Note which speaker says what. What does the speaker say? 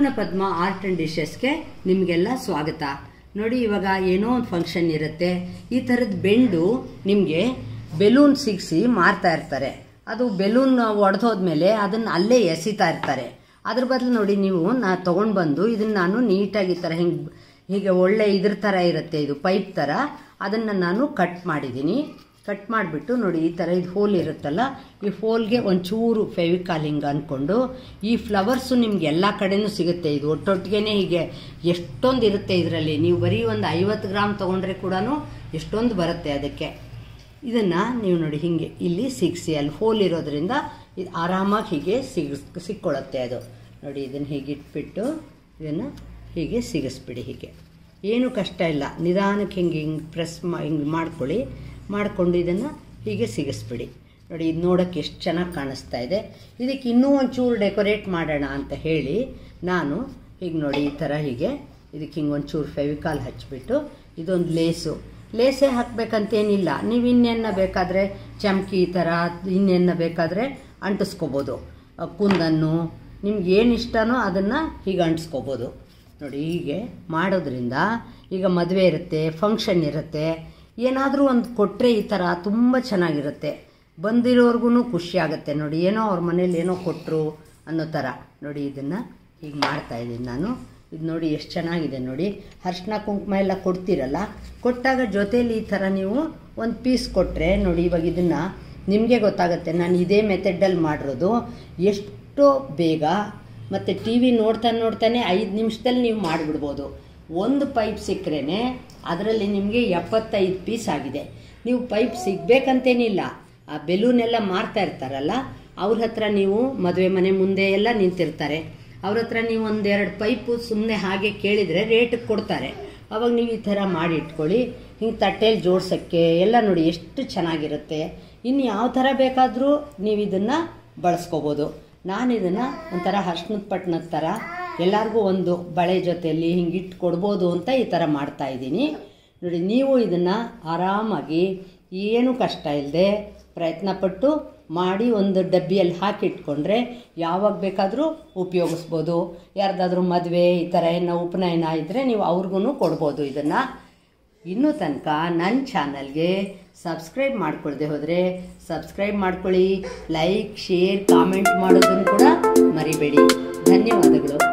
Speaker 1: ಪೂರ್ಣಪದ್ಮ art and ಡಿಶಸ್ಗೆ ನಿಮಗೆಲ್ಲ ಸ್ವಾಗತ. ನೋಡಿ, ಇವಾಗ ಏನೋ ಒಂದು ಫಂಕ್ಷನ್ ಇರುತ್ತೆ, ಈ ಥರದ ಬೆಂಡು ನಿಮಗೆ ಬೆಲೂನ್ ಸಿಗಿಸಿ ಮಾರ್ತಾ ಇರ್ತಾರೆ. ಅದು ಬೆಲೂನ್ ಒಡೆದೋದ್ಮೇಲೆ ಅದನ್ನು ಅಲ್ಲೇ ಎಸಿತಾ ಇರ್ತಾರೆ. ಅದ್ರ ಬದಲು ನೋಡಿ, ನೀವು ತೊಗೊಂಡು ಬಂದು ಇದನ್ನು ನಾನು ನೀಟಾಗಿ ಈ ಥರ ಹೀಗೆ ಒಳ್ಳೆ ಇದ್ರ ಥರ ಇರುತ್ತೆ, ಇದು ಪೈಪ್ ಥರ, ಅದನ್ನು ನಾನು ಕಟ್ ಮಾಡಿದ್ದೀನಿ. ಕಟ್ ಮಾಡಿಬಿಟ್ಟು ನೋಡಿ, ಈ ಥರ ಇದು ಹೋಲ್ ಇರುತ್ತಲ್ಲ, ಈ ಹೋಲ್ಗೆ ಒಂಚೂರು ಫೆವಿಕಾಲ್ ಹಿಂಗೆ ಅಂದ್ಕೊಂಡು, ಈ ಫ್ಲವರ್ಸು ನಿಮ್ಗೆ ಎಲ್ಲ ಕಡೆನೂ ಸಿಗುತ್ತೆ. ಇದು ಒಟ್ಟೊಟ್ಟಿಗೆ ಹೀಗೆ ಎಷ್ಟೊಂದು ಇರುತ್ತೆ ಇದರಲ್ಲಿ. ನೀವು ಬರೀ ಒಂದು 50 ಗ್ರಾಮ್ ತೊಗೊಂಡ್ರೆ ಕೂಡ ಎಷ್ಟೊಂದು ಬರುತ್ತೆ. ಅದಕ್ಕೆ ಇದನ್ನು ನೀವು ನೋಡಿ ಹಿಂಗೆ ಇಲ್ಲಿ ಸಿಗಿಸಿ, ಅಲ್ಲಿ ಹೋಲ್ ಇರೋದ್ರಿಂದ ಇದು ಆರಾಮಾಗಿ ಹೀಗೆ ಸಿಕ್ಕೊಳ್ಳುತ್ತೆ ಅದು. ನೋಡಿ, ಇದನ್ನು ಹೀಗೆ ಇಟ್ಬಿಟ್ಟು ಇದನ್ನು ಹೀಗೆ ಸಿಗಿಸ್ಬಿಡಿ. ಹೀಗೆ ಏನೂ ಕಷ್ಟ ಇಲ್ಲ, ನಿಧಾನಕ್ಕೆ ಹಿಂಗೆ ಪ್ರೆಸ್ ಹಿಂಗೆ ಮಾಡಿಕೊಂಡು ಇದನ್ನು ಹೀಗೆ ಸಿಗಿಸ್ಬಿಡಿ. ನೋಡಿ, ಇದು ನೋಡೋಕ್ಕೆ ಎಷ್ಟು ಚೆನ್ನಾಗಿ ಕಾಣಿಸ್ತಾ ಇದೆ. ಇದಕ್ಕೆ ಇನ್ನೂ ಒಂಚೂರು ಡೆಕೋರೇಟ್ ಮಾಡೋಣ ಅಂತ ಹೇಳಿ ನಾನು ಹೀಗೆ ನೋಡಿ ಈ ಥರ ಹೀಗೆ ಇದಕ್ಕೆ ಹಿಂಗೆ ಒಂಚೂರು ಫೆವಿಕಾಲ್ ಹಚ್ಚಿಬಿಟ್ಟು, ಇದೊಂದು ಲೇಸೇ ಹಾಕಬೇಕಂತೇನಿಲ್ಲ. ನೀವು ಇನ್ನೇನ ಬೇಕಾದರೆ ಚಮಕಿ ಈ ಥರ ಇನ್ನೇನ ಬೇಕಾದರೆ ಅಂಟಿಸ್ಕೋಬೋದು. ಕುಂದನ್ನು ನಿಮ್ಗೆ ಏನು ಇಷ್ಟನೋ ಅದನ್ನು ಹೀಗೆ ಅಂಟಿಸ್ಕೋಬೋದು. ನೋಡಿ, ಹೀಗೆ ಮಾಡೋದ್ರಿಂದ ಈಗ ಮದುವೆ ಇರುತ್ತೆ, ಫಂಕ್ಷನ್ ಇರುತ್ತೆ, ಏನಾದರೂ ಒಂದು ಕೊಟ್ಟರೆ ಈ ಥರ ತುಂಬ ಚೆನ್ನಾಗಿರುತ್ತೆ. ಬಂದಿರೋರ್ಗು ಖುಷಿ ಆಗುತ್ತೆ. ನೋಡಿ, ಏನೋ ಅವ್ರ ಮನೇಲಿ ಏನೋ ಕೊಟ್ಟರು ಅನ್ನೋ ಥರ. ನೋಡಿ, ಇದನ್ನು ಹೀಗೆ ಮಾಡ್ತಾಯಿದ್ದೀನಿ ನಾನು. ಇದು ನೋಡಿ ಎಷ್ಟು ಚೆನ್ನಾಗಿದೆ. ನೋಡಿ, ಅರಿಶಿನ ಕುಂಕುಮ ಎಲ್ಲ ಕೊಡ್ತೀರಲ್ಲ, ಕೊಟ್ಟಾಗ ಜೊತೇಲಿ ಈ ಥರ ನೀವು ಒಂದು ಪೀಸ್ ಕೊಟ್ಟರೆ ನೋಡಿ, ಇವಾಗ ಇದನ್ನು ನಿಮಗೆ ಗೊತ್ತಾಗುತ್ತೆ. ನಾನು ಇದೇ ಮೆಥಡಲ್ಲಿ ಮಾಡಿರೋದು, ಎಷ್ಟೋ ಬೇಗ ಮತ್ತು ಟಿ ವಿ ನೋಡ್ತಾನೆ 5 ನಿಮಿಷದಲ್ಲಿ ನೀವು ಮಾಡಿಬಿಡ್ಬೋದು. ಒಂದು ಪೈಪ್ ಸಿಕ್ಕರೆ ಅದರಲ್ಲಿ ನಿಮಗೆ 75 ಪೀಸ್ ಆಗಿದೆ. ನೀವು ಪೈಪ್ ಸಿಗಬೇಕಂತೇನಿಲ್ಲ. ಆ ಬೆಲೂನೆಲ್ಲ ಮಾರ್ತಾ ಇರ್ತಾರಲ್ಲ, ಅವ್ರ ಹತ್ರ ನೀವು ಮದುವೆ ಮನೆ ಮುಂದೆ ಎಲ್ಲ ನಿಂತಿರ್ತಾರೆ, ಅವ್ರ ಹತ್ರ ನೀವು 1-2 ಪೈಪು ಸುಮ್ಮನೆ ಹಾಗೆ ಕೇಳಿದರೆ ರೇಟಿಗೆ ಕೊಡ್ತಾರೆ. ಅವಾಗ ನೀವು ಈ ಥರ ಮಾಡಿ ಇಟ್ಕೊಳ್ಳಿ. ಹಿಂಗೆ ತಟ್ಟೆಯಲ್ಲಿ ಜೋಡ್ಸೋಕ್ಕೆ ಎಲ್ಲ ನೋಡಿ ಎಷ್ಟು ಚೆನ್ನಾಗಿರುತ್ತೆ. ಇನ್ನು ಯಾವ ಥರ ಬೇಕಾದರೂ ನೀವು ಇದನ್ನು ಬಳಸ್ಕೋಬೋದು. ನಾನು ಇದನ್ನು ಒಂಥರ ಅರ್ಶಿನದ ಪಟ್ಟಣದ ಥರ ಎಲ್ಲರಿಗೂ ಒಂದು ಬಳೆ ಜೊತೆಯಲ್ಲಿ ಹಿಂಗೆ ಇಟ್ಟು ಕೊಡ್ಬೋದು ಅಂತ ಈ ಥರ ಮಾಡ್ತಾಯಿದ್ದೀನಿ. ನೋಡಿ, ನೀವು ಇದನ್ನು ಆರಾಮಾಗಿ ಏನೂ ಕಷ್ಟ ಇಲ್ಲದೆ ಪ್ರಯತ್ನಪಟ್ಟು ಮಾಡಿ ಒಂದು ಡಬ್ಬಿಯಲ್ಲಿ ಹಾಕಿಟ್ಕೊಂಡ್ರೆ ಯಾವಾಗ ಬೇಕಾದರೂ ಉಪಯೋಗಿಸ್ಬೋದು. ಯಾರ್ದಾದ್ರೂ ಮದುವೆ ಈ ಥರ ಏನೋ ಉಪನಯನ ಇದ್ದರೆ ನೀವು ಅವ್ರಿಗೂ ಕೊಡ್ಬೋದು. ಇದನ್ನು ಇನ್ನೂ ತನಕ ನನ್ನ ಚಾನಲ್ಗೆ ಸಬ್ಸ್ಕ್ರೈಬ್ ಮಾಡ್ಕೊಳ್ದೆ ಹೋದರೆ ಸಬ್ಸ್ಕ್ರೈಬ್ ಮಾಡ್ಕೊಳ್ಳಿ. ಲೈಕ್, ಶೇರ್, ಕಾಮೆಂಟ್ ಮಾಡೋದನ್ನು ಕೂಡ ಮರಿಬೇಡಿ. ಧನ್ಯವಾದಗಳು.